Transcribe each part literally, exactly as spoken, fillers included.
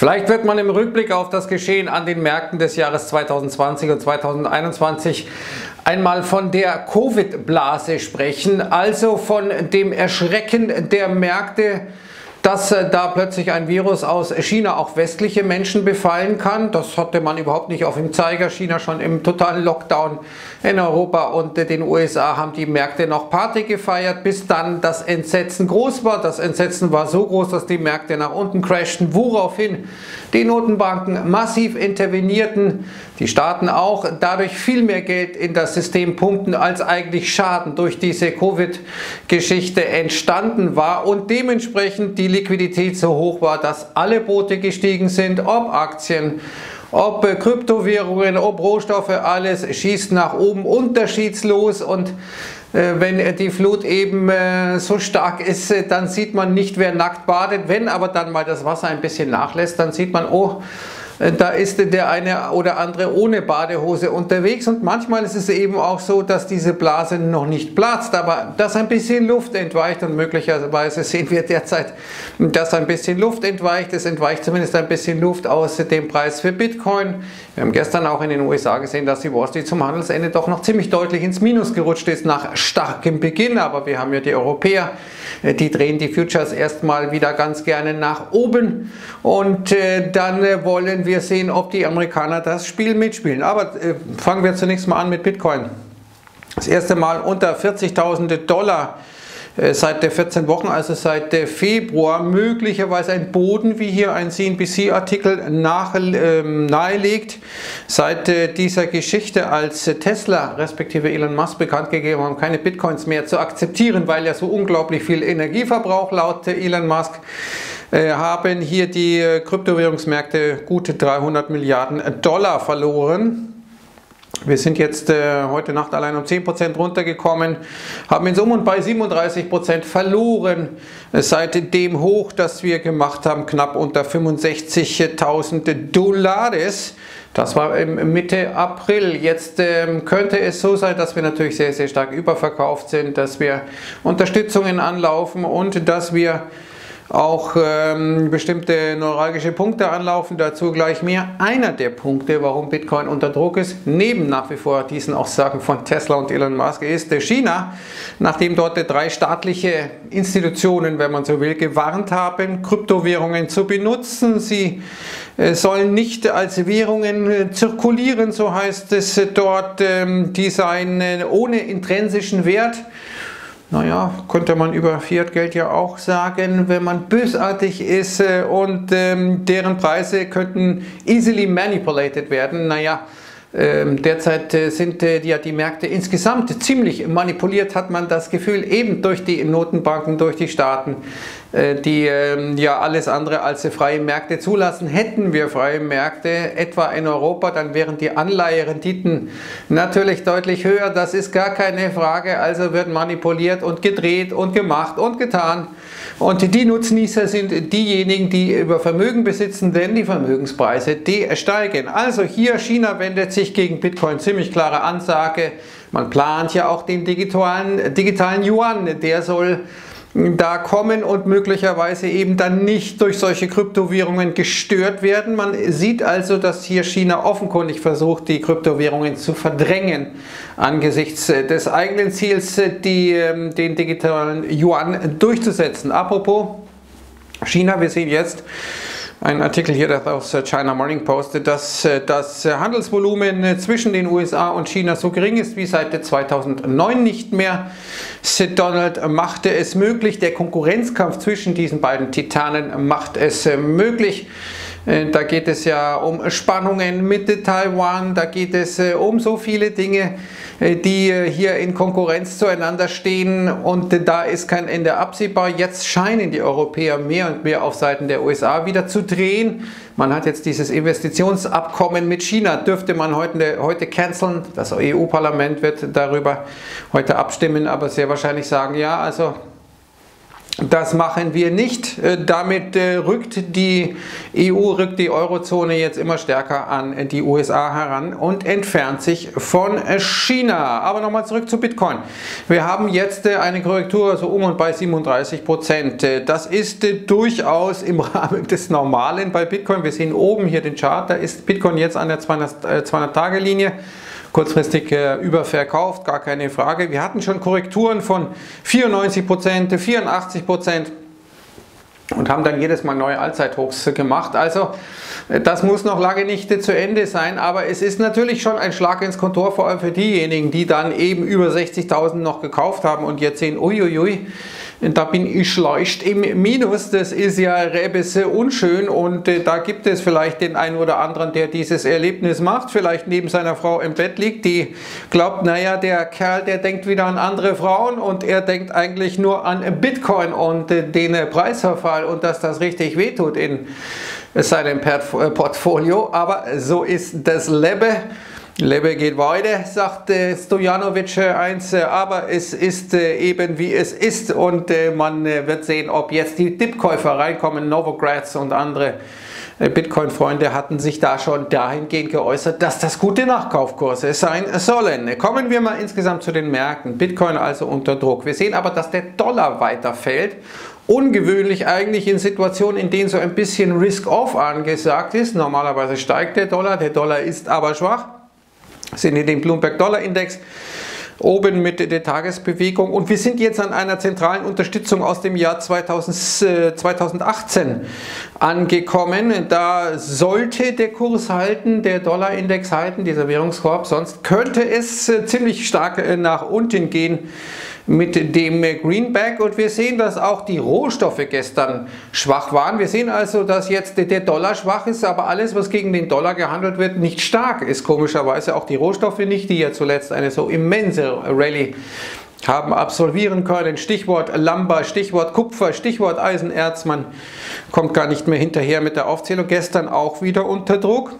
Vielleicht wird man im Rückblick auf das Geschehen an den Märkten des Jahres zweitausendzwanzig und zweitausendeinundzwanzig einmal von der Covid-Blase sprechen, also von dem Erschrecken der Märkte, dass da plötzlich ein Virus aus China auch westliche Menschen befallen kann. Das hatte man überhaupt nicht auf dem Zeiger. China schon im totalen Lockdown, in Europa und den U S A haben die Märkte noch Party gefeiert, bis dann das Entsetzen groß war. Das Entsetzen war so groß, dass die Märkte nach unten crashten, woraufhin die Notenbanken massiv intervenierten, die Staaten auch, dadurch viel mehr Geld in das System pumpten, als eigentlich Schaden durch diese Covid-Geschichte entstanden war und dementsprechend die Liquidität so hoch war, dass alle Boote gestiegen sind, ob Aktien, ob Kryptowährungen, ob Rohstoffe, alles schießt nach oben unterschiedslos und äh, wenn die Flut eben äh, so stark ist, äh, dann sieht man nicht, wer nackt badet. Wenn aber dann mal das Wasser ein bisschen nachlässt, dann sieht man, oh, da ist der eine oder andere ohne Badehose unterwegs und manchmal ist es eben auch so, dass diese Blase noch nicht platzt, aber dass ein bisschen Luft entweicht und möglicherweise sehen wir derzeit, dass ein bisschen Luft entweicht. Es entweicht zumindest ein bisschen Luft aus dem Preis für Bitcoin. Wir haben gestern auch in den U S A gesehen, dass die Wall Street zum Handelsende doch noch ziemlich deutlich ins Minus gerutscht ist nach starkem Beginn, aber wir haben ja die Europäer, die drehen die Futures erstmal wieder ganz gerne nach oben und äh, dann äh, wollen wir sehen, ob die Amerikaner das Spiel mitspielen. Aber äh, fangen wir zunächst mal an mit Bitcoin. Das erste Mal unter vierzigtausend Dollar äh, seit vierzehn Wochen, also seit äh, Februar, möglicherweise ein Boden, wie hier ein C N B C-Artikel nach, äh, nahelegt. Seit äh, dieser Geschichte, als äh, Tesla respektive Elon Musk bekannt gegeben haben, keine Bitcoins mehr zu akzeptieren, weil ja so unglaublich viel Energieverbrauch laut äh, Elon Musk, äh, haben hier die äh, Kryptowährungsmärkte gute dreihundert Milliarden Dollar verloren. Wir sind jetzt äh, heute Nacht allein um zehn Prozent runtergekommen, haben in Summe bei siebenunddreißig Prozent verloren äh, seit dem Hoch, das wir gemacht haben, knapp unter fünfundsechzigtausend Dollar. Das war im Mitte April. Jetzt ähm, könnte es so sein, dass wir natürlich sehr, sehr stark überverkauft sind, dass wir Unterstützungen anlaufen und dass wir auch ähm, bestimmte neuralgische Punkte anlaufen, dazu gleich mehr. Einer der Punkte, warum Bitcoin unter Druck ist, neben nach wie vor diesen Aussagen von Tesla und Elon Musk, ist China, nachdem dort drei staatliche Institutionen, wenn man so will, gewarnt haben, Kryptowährungen zu benutzen. Sie äh, sollen nicht als Währungen äh, zirkulieren, so heißt es dort, ähm, die seien äh, ohne intrinsischen Wert. Naja, könnte man über Fiat-Geld ja auch sagen, wenn man bösartig ist äh, und ähm, deren Preise könnten easily manipulated werden. Naja, ähm, derzeit äh, sind äh, ja die Märkte insgesamt ziemlich manipuliert, hat man das Gefühl, eben durch die Notenbanken, durch die Staaten, äh, die äh, ja alles andere als freie Märkte zulassen. Hätten wir freie Märkte, etwa in Europa, dann wären die Anleiherenditen natürlich deutlich höher. Das ist gar keine Frage, also wird manipuliert und gedreht und gemacht und getan. Und die Nutznießer sind diejenigen, die über Vermögen besitzen, denn die Vermögenspreise, die steigen. Also hier, China wendet sich gegen Bitcoin, ziemlich klare Ansage. Man plant ja auch den digitalen, digitalen Yuan, der soll da kommen und möglicherweise eben dann nicht durch solche Kryptowährungen gestört werden. Man sieht also, dass hier China offenkundig versucht, die Kryptowährungen zu verdrängen angesichts des eigenen Ziels, die, den digitalen Yuan durchzusetzen. Apropos China, wir sehen jetzt ein Artikel hier aus China Morning Post, dass das Handelsvolumen zwischen den U S A und China so gering ist wie seit zweitausendneun nicht mehr. Sid Donald machte es möglich, der Konkurrenzkampf zwischen diesen beiden Titanen macht es möglich. Da geht es ja um Spannungen mit Taiwan, da geht es um so viele Dinge, die hier in Konkurrenz zueinander stehen und da ist kein Ende absehbar. Jetzt scheinen die Europäer mehr und mehr auf Seiten der U S A wieder zu drehen. Man hat jetzt dieses Investitionsabkommen mit China, dürfte man heute, heute canceln. Das E U-Parlament wird darüber heute abstimmen, aber sehr wahrscheinlich sagen, ja, also Das machen wir nicht. Damit rückt die E U, rückt die Eurozone jetzt immer stärker an die U S A heran und entfernt sich von China. Aber nochmal zurück zu Bitcoin. Wir haben jetzt eine Korrektur so um und bei siebenunddreißig Prozent. Das ist durchaus im Rahmen des Normalen bei Bitcoin. Wir sehen oben hier den Chart, da ist Bitcoin jetzt an der zweihundert-Tage-Linie. Kurzfristig äh, überverkauft, gar keine Frage. Wir hatten schon Korrekturen von vierundneunzig Prozent, vierundachtzig Prozent und haben dann jedes Mal neue Allzeithochs gemacht. Also das muss noch lange nicht zu Ende sein, aber es ist natürlich schon ein Schlag ins Kontor, vor allem für diejenigen, die dann eben über sechzigtausend noch gekauft haben und jetzt sehen, uiuiui, da bin ich leicht im Minus, das ist ja rebes unschön und äh, da gibt es vielleicht den einen oder anderen, der dieses Erlebnis macht, vielleicht neben seiner Frau im Bett liegt, die glaubt, naja, der Kerl, der denkt wieder an andere Frauen und er denkt eigentlich nur an Bitcoin und äh, den äh, Preisverfall und dass das richtig wehtut in seinem Portfolio, aber so ist das Leben. Lebe geht weiter, sagt äh, Stojanovic eins, äh, aber es ist äh, eben wie es ist und äh, man äh, wird sehen, ob jetzt die Dip-Käufer reinkommen. Novogratz und andere äh, Bitcoin-Freunde hatten sich da schon dahingehend geäußert, dass das gute Nachkaufkurse sein sollen. Kommen wir mal insgesamt zu den Märkten. Bitcoin also unter Druck. Wir sehen aber, dass der Dollar weiter fällt. Ungewöhnlich eigentlich in Situationen, in denen so ein bisschen Risk-Off angesagt ist. Normalerweise steigt der Dollar, der Dollar ist aber schwach. Sind in den Bloomberg Dollar Index oben mit der Tagesbewegung und wir sind jetzt an einer zentralen Unterstützung aus dem Jahr zweitausendachtzehn angekommen. Da sollte der Kurs halten, der Dollar Index halten, dieser Währungskorb, sonst könnte es ziemlich stark nach unten gehen mit dem Greenback und wir sehen, dass auch die Rohstoffe gestern schwach waren. Wir sehen also, dass jetzt der Dollar schwach ist, aber alles, was gegen den Dollar gehandelt wird, nicht stark ist. Komischerweise auch die Rohstoffe nicht, die ja zuletzt eine so immense Rallye haben absolvieren können. Stichwort Lumber, Stichwort Kupfer, Stichwort Eisenerz. Man kommt gar nicht mehr hinterher mit der Aufzählung. Gestern auch wieder unter Druck.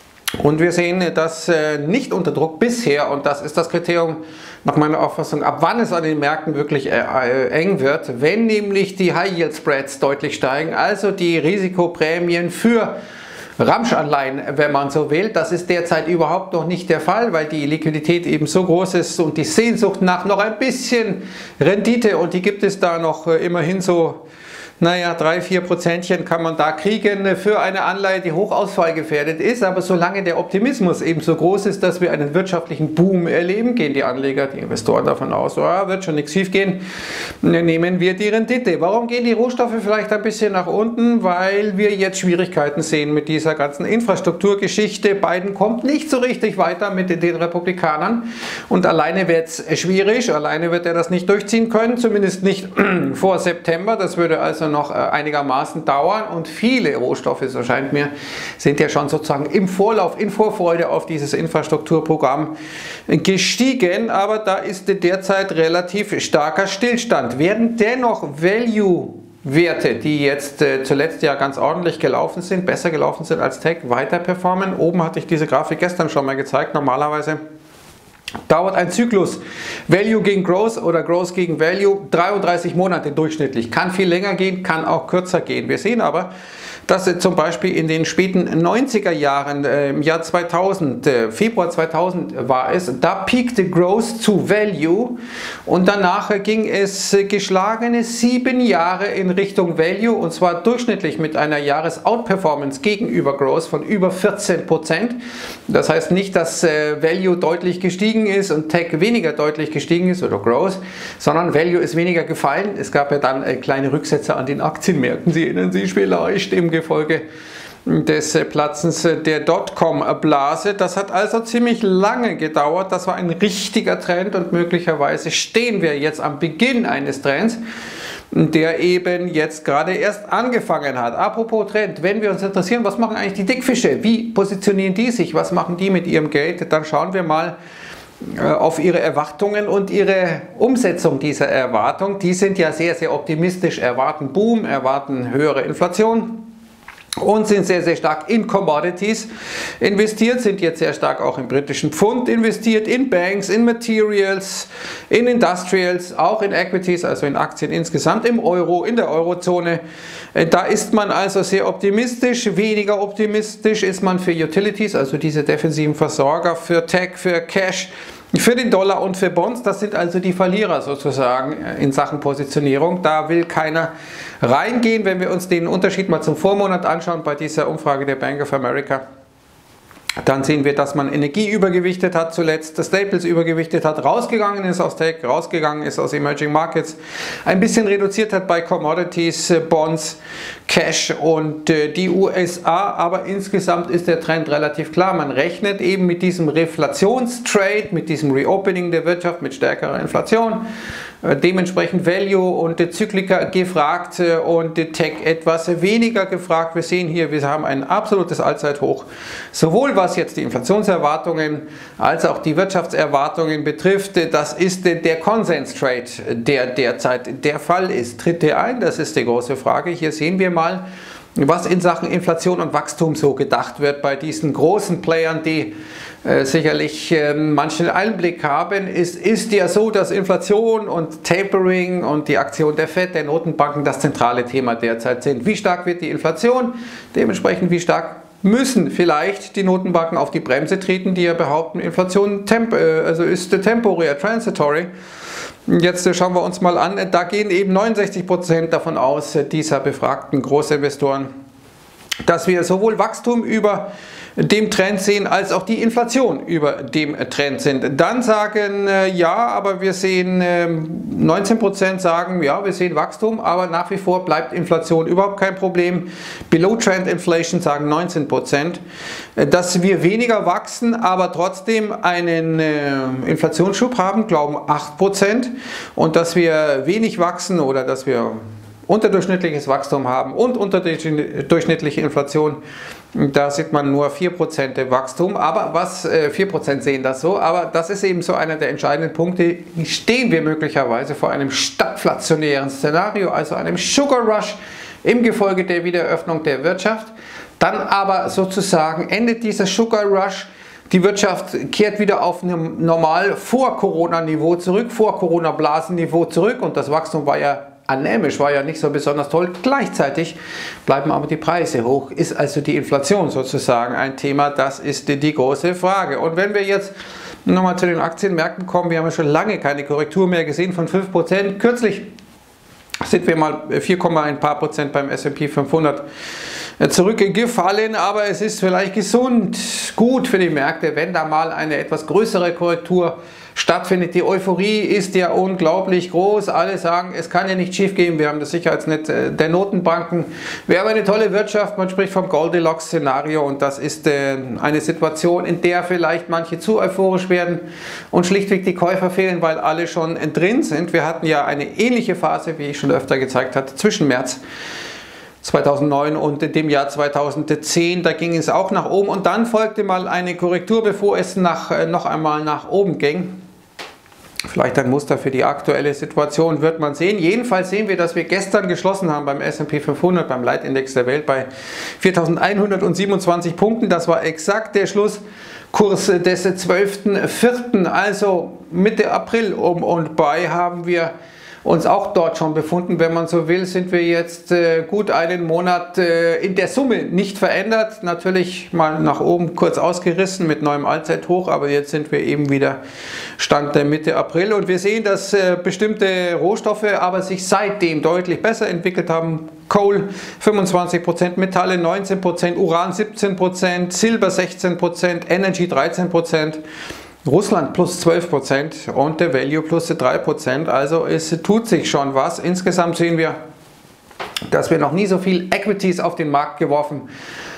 Und wir sehen, dass äh, nicht unter Druck bisher, und das ist das Kriterium nach meiner Auffassung, ab wann es an den Märkten wirklich äh, äh, eng wird, wenn nämlich die High-Yield-Spreads deutlich steigen, also die Risikoprämien für Ramschanleihen, wenn man so will. Das ist derzeit überhaupt noch nicht der Fall, weil die Liquidität eben so groß ist und die Sehnsucht nach noch ein bisschen Rendite, und die gibt es da noch äh, immerhin so, naja, drei, vier Prozentchen kann man da kriegen für eine Anleihe, die hochausfallgefährdet ist. Aber solange der Optimismus eben so groß ist, dass wir einen wirtschaftlichen Boom erleben, gehen die Anleger, die Investoren davon aus, oh, wird schon nichts schief gehen, nehmen wir die Rendite. Warum gehen die Rohstoffe vielleicht ein bisschen nach unten? Weil wir jetzt Schwierigkeiten sehen mit dieser ganzen Infrastrukturgeschichte. Biden kommt nicht so richtig weiter mit den Republikanern und alleine wird es schwierig. Alleine wird er das nicht durchziehen können, zumindest nicht vor September. Das würde also noch einigermaßen dauern und viele Rohstoffe, so scheint mir, sind ja schon sozusagen im Vorlauf, in Vorfreude auf dieses Infrastrukturprogramm gestiegen, aber da ist derzeit relativ starker Stillstand. Werden dennoch Value Werte, die jetzt äh, zuletzt ja ganz ordentlich gelaufen sind, besser gelaufen sind als Tech, weiter performen? Oben hatte ich diese Grafik gestern schon mal gezeigt. Normalerweise dauert ein Zyklus Value gegen Growth oder Growth gegen Value dreiunddreißig Monate durchschnittlich. Kann viel länger gehen, kann auch kürzer gehen. Wir sehen aber, dass äh, zum Beispiel in den späten neunziger Jahren, äh, im Jahr zweitausend, äh, Februar zweitausend war es, da peakte Growth zu Value und danach äh, ging es äh, geschlagene sieben Jahre in Richtung Value, und zwar durchschnittlich mit einer Jahres-Outperformance gegenüber Growth von über vierzehn Prozent. Das heißt nicht, dass äh, Value deutlich gestiegen ist und Tech weniger deutlich gestiegen ist oder Growth, sondern Value ist weniger gefallen. Es gab ja dann äh, kleine Rücksätze an den Aktienmärkten. Sie erinnern sich vielleicht im Folge des Platzens der Dotcom-Blase. Das hat also ziemlich lange gedauert. Das war ein richtiger Trend und möglicherweise stehen wir jetzt am Beginn eines Trends, der eben jetzt gerade erst angefangen hat. Apropos Trend, wenn wir uns interessieren, was machen eigentlich die Dickfische? Wie positionieren die sich? Was machen die mit ihrem Geld? Dann schauen wir mal auf ihre Erwartungen und ihre Umsetzung dieser Erwartung. Die sind ja sehr, sehr optimistisch, erwarten Boom, erwarten höhere Inflation. und sind sehr, sehr stark in Commodities investiert, sind jetzt sehr stark auch im britischen Pfund investiert, in Banks, in Materials, in Industrials, auch in Equities, also in Aktien insgesamt, im Euro, in der Eurozone. Da ist man also sehr optimistisch. Weniger optimistisch ist man für Utilities, also diese defensiven Versorger, für Tech, für Cash, für den Dollar und für Bonds. Das sind also die Verlierer sozusagen in Sachen Positionierung. Da will keiner reingehen. Wenn wir uns den Unterschied mal zum Vormonat anschauen bei dieser Umfrage der Bank of America, dann sehen wir, dass man Energie übergewichtet hat, zuletzt Staples übergewichtet hat, rausgegangen ist aus Tech, rausgegangen ist aus Emerging Markets, ein bisschen reduziert hat bei Commodities, Bonds, Cash und die U S A, aber insgesamt ist der Trend relativ klar. Man rechnet eben mit diesem Reflationstrade, mit diesem Reopening der Wirtschaft, mit stärkerer Inflation, dementsprechend Value und Zyklika gefragt und Tech etwas weniger gefragt. Wir sehen hier, wir haben ein absolutes Allzeithoch, sowohl was jetzt die Inflationserwartungen als auch die Wirtschaftserwartungen betrifft. Das ist der Konsens-Trade, der derzeit der Fall ist. Tritt der ein? Das ist die große Frage. Hier sehen wir mal, was in Sachen Inflation und Wachstum so gedacht wird bei diesen großen Playern, die äh, sicherlich äh, manchen Einblick haben. Es ist ja so, dass Inflation und Tapering und die Aktion der Fed, der Notenbanken, das zentrale Thema derzeit sind. Wie stark wird die Inflation? Dementsprechend, wie stark müssen vielleicht die Notenbanken auf die Bremse treten, die ja behaupten, Inflation temp äh, also ist temporär, transitory. Jetzt schauen wir uns mal an, da gehen eben neunundsechzig Prozent davon aus, dieser befragten Großinvestoren, dass wir sowohl Wachstum über dem Trend sehen, als auch die Inflation über dem Trend sind. Dann sagen äh, ja, aber wir sehen, äh, neunzehn Prozent sagen, ja, wir sehen Wachstum, aber nach wie vor bleibt Inflation überhaupt kein Problem. Below Trend Inflation sagen neunzehn Prozent, äh, dass wir weniger wachsen, aber trotzdem einen äh, Inflationsschub haben, glauben acht Prozent, und dass wir wenig wachsen oder dass wir unterdurchschnittliches Wachstum haben und unterdurchschnittliche Inflation, da sieht man nur vier Prozent Wachstum, aber was, äh, vier Prozent sehen das so, aber das ist eben so einer der entscheidenden Punkte. Stehen wir möglicherweise vor einem stagflationären Szenario, also einem Sugar Rush im Gefolge der Wiedereröffnung der Wirtschaft, dann aber sozusagen endet dieser Sugar Rush, die Wirtschaft kehrt wieder auf einem normal Vor-Corona-Niveau zurück, Vor-Corona-Blasen-Niveau zurück, und das Wachstum war ja anämisch, war ja nicht so besonders toll. Gleichzeitig bleiben aber die Preise hoch. Ist also die Inflation sozusagen ein Thema? Das ist die große Frage. Und wenn wir jetzt nochmal zu den Aktienmärkten kommen, wir haben ja schon lange keine Korrektur mehr gesehen von fünf Prozent. Kürzlich sind wir mal vier, ein paar Prozent beim S und P fünfhundert zurückgefallen, aber es ist vielleicht gesund, gut für die Märkte, wenn da mal eine etwas größere Korrektur stattfindet. Die Euphorie ist ja unglaublich groß. Alle sagen, es kann ja nicht schief gehen. Wir haben das Sicherheitsnetz der Notenbanken. Wir haben eine tolle Wirtschaft. Man spricht vom Goldilocks-Szenario, und das ist eine Situation, in der vielleicht manche zu euphorisch werden und schlichtweg die Käufer fehlen, weil alle schon drin sind. Wir hatten ja eine ähnliche Phase, wie ich schon öfter gezeigt hatte, zwischen März zweitausendneun und dem Jahr zweitausendzehn, da ging es auch nach oben, und dann folgte mal eine Korrektur, bevor es nach, noch einmal nach oben ging. Vielleicht ein Muster für die aktuelle Situation, wird man sehen. Jedenfalls sehen wir, dass wir gestern geschlossen haben beim S und P fünfhundert, beim Leitindex der Welt, bei viertausendeinhundertsiebenundzwanzig Punkten. Das war exakt der Schlusskurs des zwölften vierten, also Mitte April um und bei haben wir uns auch dort schon befunden. Wenn man so will, sind wir jetzt äh, gut einen Monat äh, in der Summe nicht verändert. Natürlich mal nach oben kurz ausgerissen mit neuem Allzeithoch, aber jetzt sind wir eben wieder Stand der Mitte April, und wir sehen, dass äh, bestimmte Rohstoffe aber sich seitdem deutlich besser entwickelt haben. Coal fünfundzwanzig Prozent, Metalle neunzehn Prozent, Uran siebzehn Prozent, Silber sechzehn Prozent, Energy dreizehn Prozent. Russland plus zwölf Prozent und der Value plus drei Prozent, also es tut sich schon was. Insgesamt sehen wir, dass wir noch nie so viel Equities auf den Markt geworfen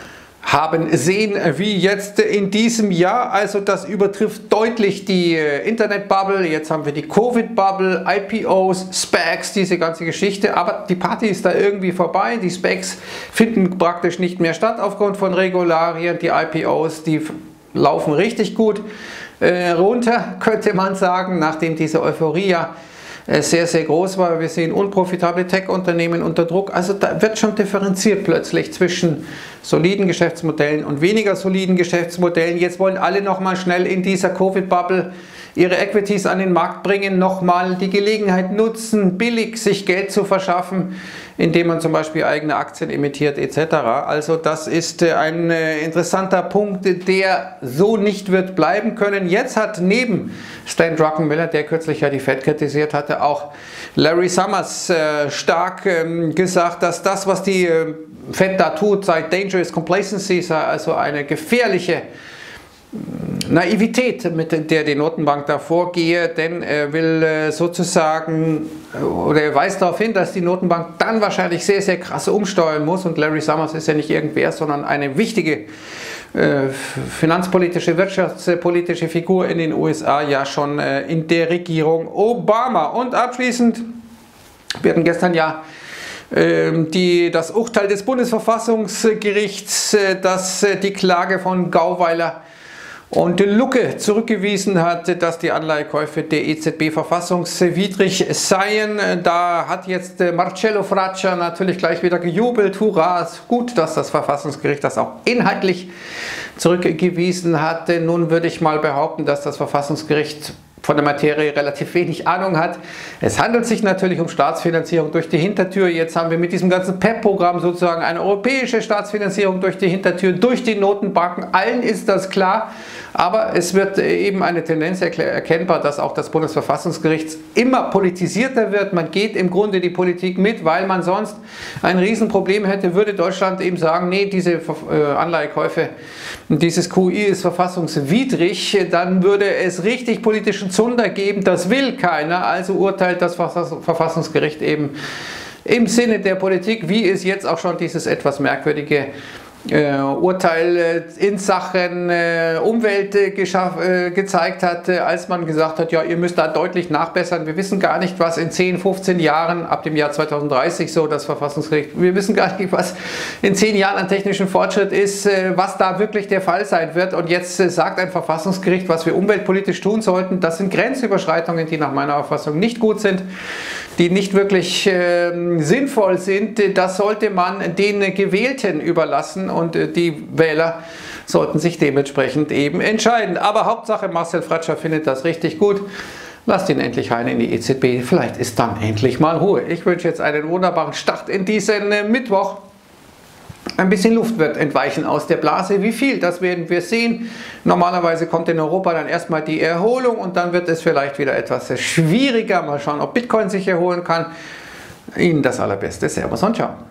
haben sehen wie jetzt in diesem Jahr. Also das übertrifft deutlich die Internet-Bubble, jetzt haben wir die Covid-Bubble, I P Os, SPACs, diese ganze Geschichte, aber die Party ist da irgendwie vorbei. Die SPACs finden praktisch nicht mehr statt aufgrund von Regularien, die I P Os, die laufen richtig gut runter, könnte man sagen, nachdem diese Euphorie ja sehr, sehr groß war. Wir sehen unprofitable Tech-Unternehmen unter Druck. Also da wird schon differenziert plötzlich zwischen soliden Geschäftsmodellen und weniger soliden Geschäftsmodellen. Jetzt wollen alle nochmal schnell in dieser Covid-Bubble ihre Equities an den Markt bringen, nochmal die Gelegenheit nutzen, billig sich Geld zu verschaffen, indem man zum Beispiel eigene Aktien emittiert et cetera. Also das ist ein interessanter Punkt, der so nicht wird bleiben können. Jetzt hat neben Stan Druckenmiller, der kürzlich ja die Fed kritisiert hatte, auch Larry Summers äh, stark ähm, gesagt, dass das, was die äh, Fed da tut, sei dangerous complacency, sei also eine gefährliche Naivität, mit der die Notenbank da vorgehe, denn er will äh, sozusagen, oder er weist darauf hin, dass die Notenbank dann wahrscheinlich sehr, sehr krass umsteuern muss, und Larry Summers ist ja nicht irgendwer, sondern eine wichtige äh, finanzpolitische, wirtschaftspolitische Figur in den U S A, ja schon äh, in der Regierung Obama. Und abschließend, wir hatten gestern ja Die, das Urteil des Bundesverfassungsgerichts, das die Klage von Gauweiler und Lucke zurückgewiesen hat, dass die Anleihekäufe der E Z B verfassungswidrig seien. Da hat jetzt Marcello Fraccia natürlich gleich wieder gejubelt. Hurra, gut, dass das Verfassungsgericht das auch inhaltlich zurückgewiesen hat. Nun würde ich mal behaupten, dass das Verfassungsgericht von der Materie relativ wenig Ahnung hat. Es handelt sich natürlich um Staatsfinanzierung durch die Hintertür. Jetzt haben wir mit diesem ganzen P E P-Programm sozusagen eine europäische Staatsfinanzierung durch die Hintertür, durch die Notenbanken. Allen ist das klar, aber es wird eben eine Tendenz erkennbar, dass auch das Bundesverfassungsgericht immer politisierter wird. Man geht im Grunde die Politik mit, weil man sonst ein Riesenproblem hätte, würde Deutschland eben sagen, nee, diese Anleihekäufe, dieses Q I ist verfassungswidrig, dann würde es richtig politischen Zunder geben, das will keiner, also urteilt das Verfassungsgericht eben im Sinne der Politik, wie es jetzt auch schon dieses etwas merkwürdige äh, Urteil in Sachen äh, Umwelt äh, äh, gezeigt hat, äh, als man gesagt hat, ja, ihr müsst da deutlich nachbessern, wir wissen gar nicht, was in zehn, fünfzehn Jahren, ab dem Jahr zweitausenddreißig, so das Verfassungsgericht, wir wissen gar nicht, was in zehn Jahren an technischem Fortschritt ist, äh, was da wirklich der Fall sein wird, und jetzt äh, sagt ein Verfassungsgericht, was wir umweltpolitisch tun sollten. Das sind Grenzüberschreitungen, die nach meiner Auffassung nicht gut sind, die nicht wirklich äh, sinnvoll sind. Das sollte man den Gewählten überlassen, und äh, die Wähler sollten sich dementsprechend eben entscheiden. Aber Hauptsache, Marcel Fratscher findet das richtig gut. Lasst ihn endlich rein in die E Z B. Vielleicht ist dann endlich mal Ruhe. Ich wünsche jetzt einen wunderbaren Start in diesen äh, Mittwoch. Ein bisschen Luft wird entweichen aus der Blase. Wie viel, das werden wir sehen. Normalerweise kommt in Europa dann erstmal die Erholung, und dann wird es vielleicht wieder etwas schwieriger. Mal schauen, ob Bitcoin sich erholen kann. Ihnen das Allerbeste. Servus und ciao.